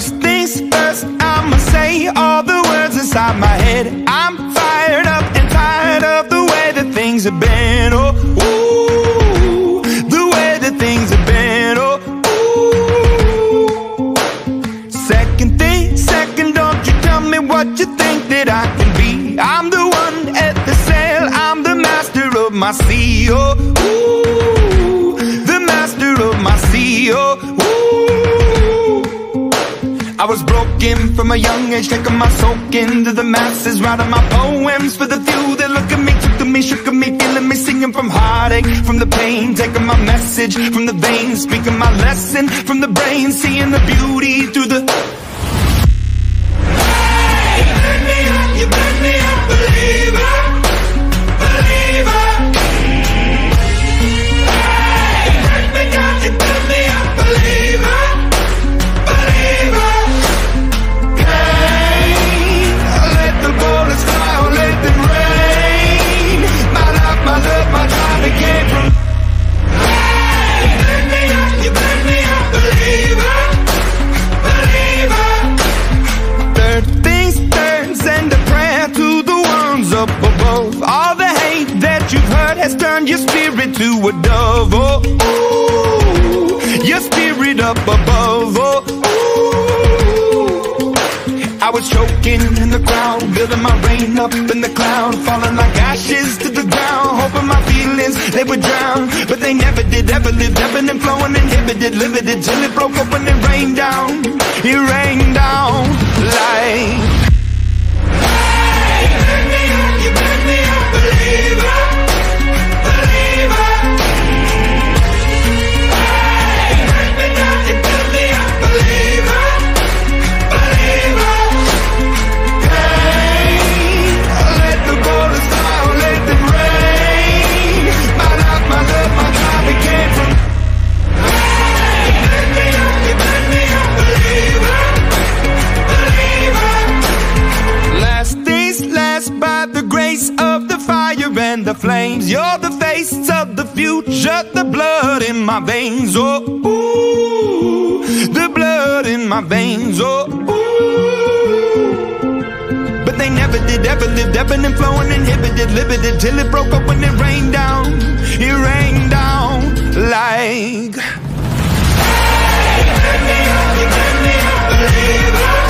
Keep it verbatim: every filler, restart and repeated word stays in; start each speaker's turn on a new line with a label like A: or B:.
A: First things first, I'ma say all the words inside my head. I'm fired up and tired of the way that things have been. Oh, ooh, the way that things have been. Oh, ooh. Second thing, second, don't you tell me what you think that I can be. I'm the one at the sail, I'm the master of my sea. Oh, ooh, the master of my sea. Oh, ooh. I was broken from a young age, taking my soak into the masses, writing my poems for the few that look at me, took to me, shook at me, feeling me, singing from heartache, from the pain, taking my message from the veins, speaking my lesson from the brain, seeing the beauty through the... Hey, you burn me up, you burn me up, believer, believer. Hey, you burn me down, you burn me up, believer. All the hate that you've heard has turned your spirit to a dove. Oh, ooh, your spirit up above. Oh, ooh. I was choking in the crowd, building my rain up in the cloud, falling like ashes to the ground, hoping my feelings, they would drown. But they never did, ever lived, ebbing and flowing, inhibited, limited, till it broke up when it rained down. It rained down like... Believer, believer. Hey, you burn me down, you build me up, believer, believer. Hey, let the borders down, let them rain. My life, my love, my time, it came from. Hey, you burn me up, you burn me up, believer, believer. Last days last by the grace of the fire and the flames. You're the face of the future, the blood in my veins. Oh, ooh, the blood in my veins. Oh, ooh. But they never did, ever lived, ebbing and flowing, inhibited, limited, till it broke up when it rained down. It rained down like... Hey, you burn me up, you burn me up, believer.